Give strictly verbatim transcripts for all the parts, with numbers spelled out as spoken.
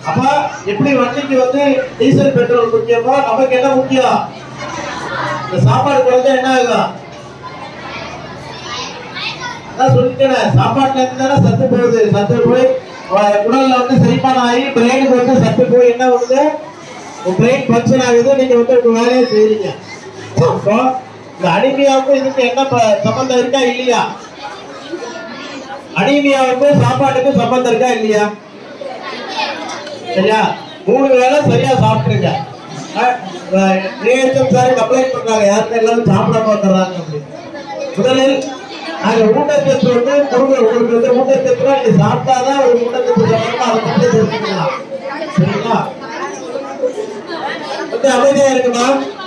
அப்ப எப்படி வண்டிக்கு வந்து டீசல் பெட்ரோல் முக்கியமோ நமக்கு என்ன முக்கியம்? இந்த சாப்பாடு குறைஞ்சா என்ன ஆகும்? அதான் சொல்லிட்டேன், சாப்பாட்டுல இருந்து தானே சத்து போகுது. சத்து போய் குடல்ல வந்து செரிமானம் ஆகி பிரெயினுக்கு வந்து சத்து போய் என்ன வருது? பிரெயின் ஃபங்க்ஷன் ஆகுது. நீங்க வந்து உங்க வேலையை செய்றீங்க. இந்த அனிமியாவுக்கும் இதுக்கு என்ன சம்பந்தம் இருக்கா இல்லையா? அனிமியா வந்து சாப்பாட்டுக்கு சம்பந்தம் இருக்கா இல்லையா? சரியா? மூணு வேளை சரியா சாப்பிட்டுருங்க. சாரி கம்ப்ளைண்ட் பண்றாங்க, யாருமே எல்லாரும் சாப்பிடாம வந்துடுறாங்க அப்படின்னு. முதலில் நாங்க ஊட்டச்சத்து வந்து கொடுக்குறோம். உங்களுக்கு வந்து ஊட்டச்சத்துனா நீங்க சாப்பிட்டாதான் ஒரு ஊட்டச்சத்து சாப்பிடணும். அதை பற்றி தெரிஞ்சுக்கலாம். சரிங்களா? வந்து அமைதியா இருக்குமா?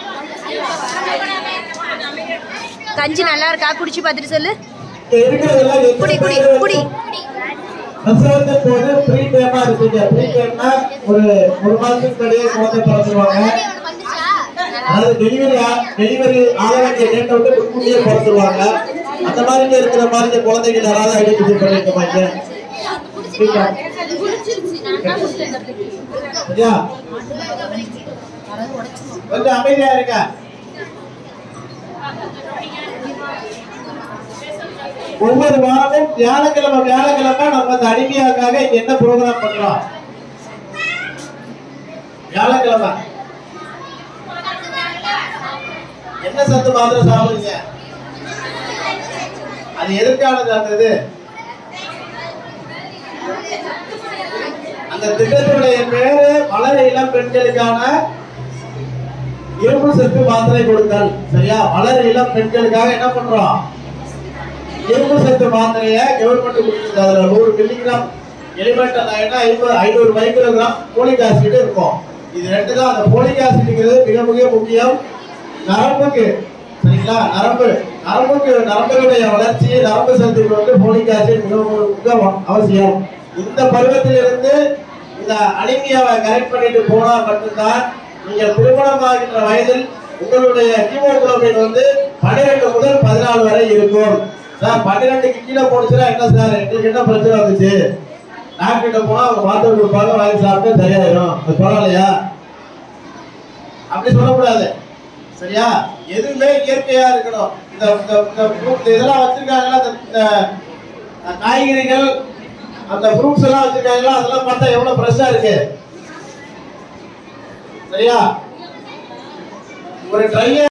கஞ்சி நல்லா இருக்கா? குடிச்சு பார்த்துட்டு சொல்லு. இருக்கிறதெல்லாம் குடி குடி குடி. பிரசவத்தின் போது ப்ரீ டைமா இருக்குங்க. ப்ரீ டைம்னா ஒரு ஒரு மாசத்துக்கு முன்னாடியே குழந்தை பிறந்துருவாங்க. அதாவது டெலிவரி டெலிவரி ஆக வேண்டிய டேட்டை விட்டு முன்கூட்டியே பிறந்துருவாங்க. அந்த மாதிரி இருக்கிற மாதிரி குழந்தைகள் யாராவது ஐடென்டிஃபை பண்ணிருக்கோமாங்க? கொஞ்சம் அமைதியா இருக்க. ஒவ்வொரு வாரமும் வியாழக்கிழமை வியாழக்கிழமை நம்ம இந்த அனிமியாக்காக என்ன ப்ரோக்ராம் பண்றோம்? வியாழக்கிழமை என்ன சத்து மாத்திரை சாப்பிடுங்க? அது எதற்கானது? அந்த அந்த திட்டத்துடைய பேரு வளர இளம் பெண்களுக்கான இரும்பு சத்து மாத்திரை கொடுத்தல். சரியா? வளர இளம் பெண்களுக்காக என்ன பண்றோம்? இரும்பு சத்து மாத்திரைய கவர்மெண்ட் கொடுக்குது. அதுல நூறு மில்லிகிராம் எலிமெண்ட் ஐம்பது ஐநூறு மைக்ரோகிராம் போலிக் ஆசிட் இருக்கும். இது ரெண்டு தான். அந்த போலிக் ஆசிட்ங்கிறது மிக மிக முக்கியம் நரம்புக்கு. சரிங்களா? நரம்பு நரம்புக்கு நரம்புகளுடைய வளர்ச்சி, நரம்பு சத்துக்கு வந்து போலிக் ஆசிட் மிக மிக அவசியம். இந்த பருவத்திலிருந்து இந்த அனிமியாவை கரெக்ட் பண்ணிட்டு போனா மட்டும்தான் நீங்க திருமணமாகின்ற வயதில் உங்களுடைய ஹீமோகுளோபின் வந்து பன்னிரெண்டு முதல் பதினாலு வரை இருக்கும். சார் பன்னிரெண்டுக்கு கீழே போடுச்சுன்னா என்ன சார், எங்களுக்கு என்ன பிரச்சனை வந்துச்சு? டாக்டர்கிட்ட போனா அவங்க மாத்திரை கொடுப்பாங்க, வாங்கி சாப்பிட்டு சரியாயிடும். அது பரவாயில்லையா? அப்படி சொல்லக்கூடாது. சரியா? எதுவுமே இயற்கையா இருக்கணும். இந்த இதெல்லாம் வச்சிருக்காங்களா, இந்த காய்கறிகள், அந்த ஃப்ரூட்ஸ் எல்லாம் வச்சிருக்காங்களா, அதெல்லாம் பார்த்தா எவ்வளவு ஃப்ரெஷ்ஷா இருக்கு. சரியா? ஒரு ட்ரை